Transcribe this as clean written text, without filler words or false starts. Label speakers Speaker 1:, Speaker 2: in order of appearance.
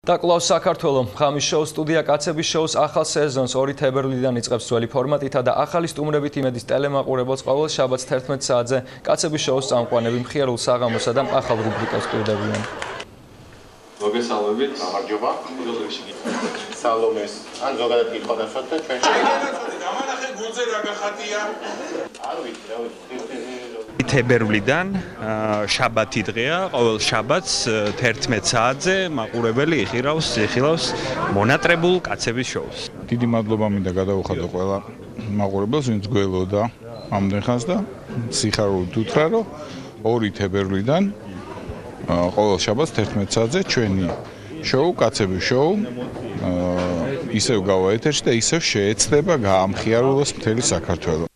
Speaker 1: და კლავს საქართველოს ღამის შოუ სტუდია კაცების შოუს ახალ სეზონს 2 თებერვლიდან იწყებს ძველი ფორმატითა და ახალი სტუმრებით იმედის ტელემაყურებელს ყოველ შაბათს 11 საათზე კაცების შოუს წამყვანები მხიარულ საღამოსა და ახალ რუბრიკას ყურდებიან.
Speaker 2: მოგესალმებით, გამარჯობა. სალომეს ან ზოგადად კითხვა დასვათ და ჩვენ
Speaker 3: გამანახე გულზე რა გახატია?
Speaker 2: არ ვიცი, რა ვიცი.
Speaker 4: თებერვლიდან შაბათი დღეა, ყოველ შაბათს 11 საათზე მაყურებელი იხილავს მონატრებულ კაცების შოუს.
Speaker 5: დიდი მადლობა მინდა გადავუხადო ყველა მაყურებელს, ვინც გველოდა ამდენ ხანს და სიხარულით უთხრა, რომ 2 თებერვლიდან ყოველ შაბათს 11 საათზე ჩვენი შოუ, კაცების შოუ ისევ გავა ეთერში და ისევ შეეცდება გაამხიარულოს მთელი საქართველო.